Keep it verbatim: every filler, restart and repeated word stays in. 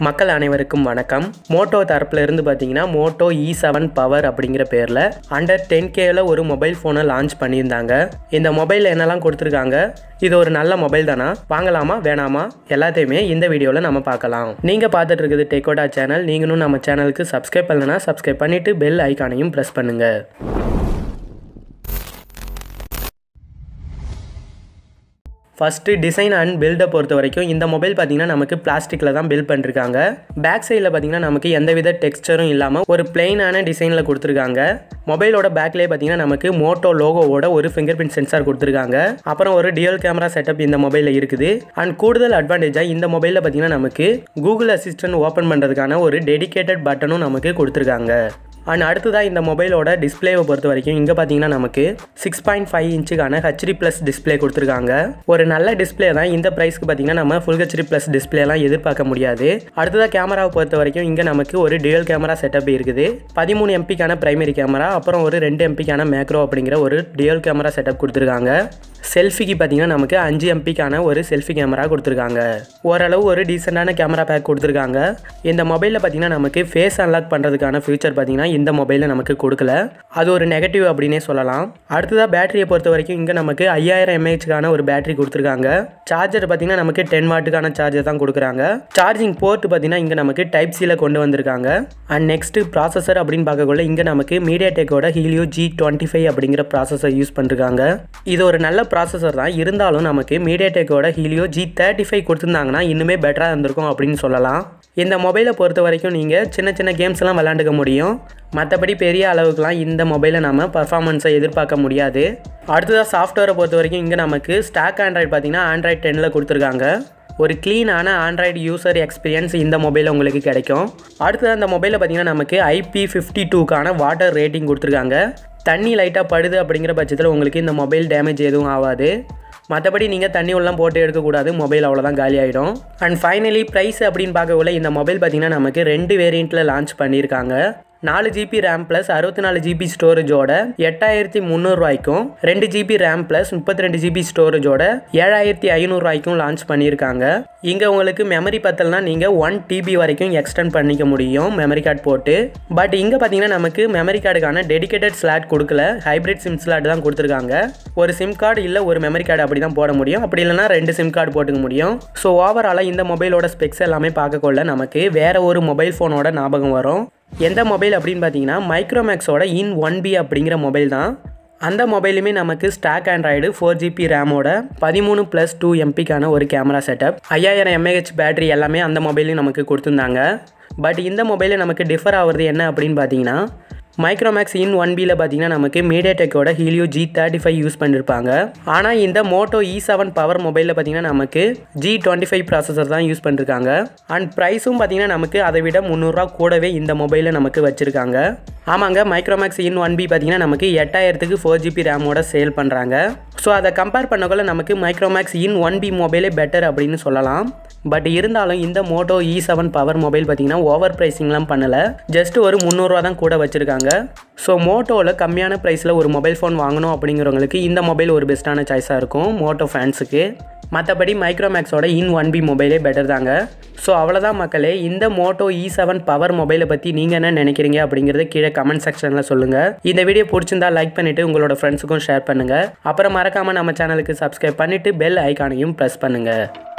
மக்கள் அனைவருக்கும் வணக்கம். மோட்டோ தரப்புல இருந்து பார்த்தீங்கன்னா மோட்டோ இ செவன் பவர் அப்படிங்கிற பேரில் அண்டர் டென் கேல ஒரு மொபைல் ஃபோனை லான்ச் பண்ணியிருந்தாங்க. இந்த மொபைலில் என்னெல்லாம் கொடுத்துருக்காங்க, இது ஒரு நல்ல மொபைல் தானா, வாங்கலாமா வேணாமா, எல்லாத்தையுமே இந்த வீடியோவில் நம்ம பார்க்கலாம். நீங்கள் பார்த்துட்டு இருக்குது டெக்கோட்டா சேனல். நீங்களும் நம்ம சேனலுக்கு சப்ஸ்கிரைப் பண்ணலன்னா சப்ஸ்கிரைப் பண்ணிவிட்டு பெல் ஐக்கானையும் ப்ரெஸ் பண்ணுங்கள். ஃபஸ்ட்டு டிசைன் அண்ட் பில்டை பொறுத்த வரைக்கும் இந்த மொபைல் பார்த்திங்கன்னா நமக்கு பிளாஸ்டிக்கில் தான் பில்ட் பண்ணிருக்காங்க. பேக் சைடில் பார்த்திங்கன்னா நமக்கு எந்தவித டெக்ஸ்டரும் இல்லாமல் ஒரு பிளெயினான டிசைனில் கொடுத்துருக்காங்க. மொபைலோட பேக்லேயே பார்த்திங்கன்னா நமக்கு மோட்டோ லோகோவோட ஒரு ஃபிங்கர் பிரிண்ட் சென்சார் கொடுத்துருக்காங்க. அப்புறம் ஒரு டியூல் கேமரா செட்டப் இந்த மொபைலில் இருக்குது. அண்ட் கூடுதல் அட்வான்டேஜாக இந்த மொபைலில் பார்த்திங்கன்னா நமக்கு கூகுள் அசிஸ்டன்ட் ஓப்பன் பண்ணுறதுக்கான ஒரு டெடிகேட்டட் பட்டனும் நமக்கு கொடுத்துருக்காங்க. அண்ட் அடுத்ததாக இந்த மொபைலோட டிஸ்பிளேவை பொறுத்த வரைக்கும் இங்கே பார்த்தீங்கன்னா நமக்கு சிக்ஸ் பாயிண்ட் ஃபைவ் இன்ச்சுக்கான ஹெச்டி ப்ளஸ் டிஸ்பிளே கொடுத்துருக்காங்க. ஒரு நல்ல டிஸ்பிளே தான். இந்த ப்ரைஸ்க்கு பார்த்தீங்கன்னா நம்ம ஃபுல் ஹெச்டி ப்ளஸ் டிஸ்பிளேலாம் எதிர்பார்க்க முடியாது. அடுத்ததாக கேமராவை பொறுத்த வரைக்கும் இங்கே நமக்கு ஒரு டியூல் கேமரா செட்டப் இருக்குது. பதிமூணு எம்பிக்கான பிரைமரி கேமரா, அப்புறம் ஒரு ரெண்டு எம்பிக்கான மேக்ரோ அப்படிங்கிற ஒரு டியூல் கேமரா செட்டப் கொடுத்துருக்காங்க. செல்ஃபிக்கு பார்த்தீங்கன்னா நமக்கு அஞ்சு எம்பிக்கான ஒரு செல்ஃபி கேமரா கொடுத்துருக்காங்க. ஓரளவு ஒரு டீசெண்டான கேமரா பேக் கொடுத்துருக்காங்க. இந்த மொபைலில் பார்த்தீங்கன்னா நமக்கு ஃபேஸ் அன்லாக் பண்ணுறதுக்கான ஃபியூச்சர் பார்த்தீங்கன்னா இந்த மொபைலில் நமக்கு கொடுக்கல. அது ஒரு நெகட்டிவ் அப்படின்னே சொல்லலாம். அடுத்ததாக பேட்டரியை பொறுத்த வரைக்கும் இங்கே நமக்கு ஐயாயிரம் எம்ஏஹெச்க்கான ஒரு பேட்டரி கொடுத்துருக்காங்க. சார்ஜர் பார்த்தீங்கன்னா நமக்கு டென் வாட்டுக்கான சார்ஜர் தான் கொடுக்குறாங்க. சார்ஜிங் போர்ட் பார்த்தீங்கன்னா இங்கே நமக்கு டைப் சியில் கொண்டு வந்திருக்காங்க. அண்ட் நெக்ஸ்ட் ப்ராசஸர் அப்படின்னு பார்க்கக்குள்ள இங்கே நமக்கு மீடியாடெக்கோட ஹீலியோ ஜி டுவெண்ட்டி ஃபைவ் அப்படிங்கிற ப்ராசஸர் யூஸ் பண்ணிருக்காங்க. இது ஒரு நல்ல ப்ராசஸர் தான். இருந்தாலும் நமக்கு மீடியாடெக்கோட ஹீலியோ ஜி தேர்ட்டி ஃபைவ் கொடுத்துருந்தாங்கன்னா இன்னுமே பெட்டராக இருந்திருக்கும் அப்படின்னு சொல்லலாம். இந்த மொபைலை பொறுத்த வரைக்கும் நீங்கள் சின்ன சின்ன கேம்ஸ்லாம் விளையாண்டுக்க முடியும். மற்றபடி பெரிய அளவுக்குலாம் இந்த மொபைலில் நம்ம பர்ஃபார்மன்ஸை எதிர்பார்க்க முடியாது. அடுத்ததாக சாஃப்ட்வேரை பொறுத்த வரைக்கும் இங்கே நமக்கு ஸ்டாக் ஆண்ட்ராய்டு பார்த்தீங்கன்னா ஆண்ட்ராய்டு டென்னில் கொடுத்துருக்காங்க. ஒரு க்ளீனான ஆண்ட்ராய்டு யூசர் எக்ஸ்பீரியன்ஸ் இந்த மொபைலில் உங்களுக்கு கிடைக்கும். அடுத்தது அந்த மொபைலில் பார்த்தீங்கன்னா நமக்கு ஐபி ஃபிஃப்டி டூக்கான வாட்டர் ரேட்டிங் கொடுத்துருக்காங்க. தண்ணி லைட்டாக படுது அப்படிங்கிற பட்சத்தில் உங்களுக்கு இந்த மொபைல் டேமேஜ் எதுவும் ஆகாது. மற்றபடி நீங்கள் தண்ணி உள்ளலாம் போட்டு எடுக்கக்கூடாது, மொபைல் அவ்வளோதான் காலி ஆகிடும். அண்ட் ஃபைனலி ப்ரைஸ் அப்படின்னு பார்க்கக்குள்ள இந்த மொபைல் பார்த்திங்கன்னா நமக்கு ரெண்டு வேரியண்ட்டில் லான்ச் பண்ணியிருக்காங்க. நாலு ஜிபி ரேம் ப்ளஸ் அறுபத்தி நாலு ஜிபி ஸ்டோரேஜோட எட்டாயிரத்தி முந்நூறுரூவாய்க்கும், ரெண்டு ஜிபி ரேம் ப்ளஸ் முப்பத்தி ரெண்டு ஜிபி ஸ்டோரேஜோட ஏழாயிரத்தி ஐநூறுரூவாய்க்கும் லான்ச் பண்ணியிருக்காங்க. இங்கே உங்களுக்கு மெமரி பத்தலைனா நீங்கள் ஒன் டிபி வரைக்கும் எக்ஸ்டெண்ட் பண்ணிக்க முடியும் மெமரி கார்டு போட்டு. பட் இங்கே பார்த்தீங்கன்னா நமக்கு மெமரி கார்டுக்கான டெடிகேட்டட் ஸ்லாட் கொடுக்கல, ஹைப்ரிட் சிம் ஸ்லாட் தான் கொடுத்துருக்காங்க. ஒரு சிம் கார்டு இல்லை ஒரு மெமரி கார்டு அப்படி தான் போட முடியும். அப்படி இல்லைனா ரெண்டு சிம் கார்டு போட்டுக்க முடியும். ஸோ ஓவராலாக இந்த மொபைலோட ஸ்பெக்ஸ் எல்லாமே பார்க்கக்குள்ள நமக்கு வேறு ஒரு மொபைல் ஃபோனோட ஞாபகம் வரும். எந்த மொபைல் அப்படின்னு பார்த்தீங்கன்னா மைக்ரோமேக்ஸோட இன் ஒன் பி அப்படிங்கிற மொபைல் தான். அந்த மொபைலுமே நமக்கு ஸ்டாக் ஆண்ட்ராய்டு ஃபோர் ஜிபி ரேமோட பதிமூணு ப்ளஸ் டூ எம்பிக்கான ஒரு கேமரா செட்டப், ஐயாயிரம் எம்ஏஹெச் பேட்டரி எல்லாமே அந்த மொபைலையும் நமக்கு கொடுத்துருந்தாங்க. பட் இந்த மொபைலில் நமக்கு டிஃபர் ஆகிறது என்ன அப்படின்னு பார்த்தீங்கன்னா மைக்ரோமேக்ஸ் இன் ஒன் பியில் பார்த்தீங்கன்னா நமக்கு மீடியாடெக்கோட Helio G thirty five use பண்ணியிருப்பாங்க. ஆனால் இந்த மோட்டோ இ செவன் பவர் மொபைலில் பார்த்தீங்கன்னா நமக்கு ஜி டுவெண்ட்டி ஃபைவ் ப்ராசஸர் தான் யூஸ் பண்ணிருக்காங்க. அண்ட் ப்ரைஸும் பார்த்தீங்கன்னா நமக்கு அதை விட முந்நூறுரூவா கூடவே இந்த மொபைலில் நமக்கு வச்சுருக்காங்க. ஆமாங்க, மைக்ரோமேக்ஸ் இன் ஒன் பி பார்த்தீங்கன்னா நமக்கு எட்டாயிரத்துக்கு ஃபோர் ஜிபி ரேமோட சேல் பண்ணுறாங்க. ஸோ அதை கம்பேர் பண்ணக்குள்ள நமக்கு மைக்ரோமேக்ஸ் இன் ஒன் பி மொபைலே பெட்டர் அப்படின்னு சொல்லலாம். பட் இருந்தாலும் இந்த Moto E seven power mobile பார்த்தீங்கன்னா ஓவர் ப்ரைஸிங்லாம் பண்ணலை, ஜஸ்ட் ஒரு முந்நூறுரூவா தான் கூட வச்சுருக்காங்க. ஸோ மோட்டோவில் கம்மியான ப்ரைஸில் ஒரு மொபைல் ஃபோன் வாங்கணும் அப்படிங்கிறவங்களுக்கு இந்த மொபைல் ஒரு பெஸ்ட்டான சாய்ஸாக இருக்கும் மோட்டோ ஃபேன்ஸுக்கு. மற்றபடி மைக்ரோமேக்ஸோட இன் ஒன் பி மொபைலே பெட்டர் தாங்க. ஸோ அவ்வளோதான் மக்களே, இந்த மோட்டோ இ செவன் பவர் மொபைலை பற்றி நீங்கள் என்ன நினைக்கிறீங்க அப்படிங்கிறத கீழே கமெண்ட் செக்ஷனில் சொல்லுங்கள். இந்த வீடியோ பிடிச்சிருந்தா லைக் பண்ணிவிட்டு உங்களோட ஃப்ரெண்ட்ஸுக்கும் ஷேர் பண்ணுங்கள். அப்புறம் மறக்காமல் நம்ம சேனலுக்கு சப்ஸ்கிரைப் பண்ணிவிட்டு பெல் ஐக்கானையும் ப்ரெஸ் பண்ணுங்கள்.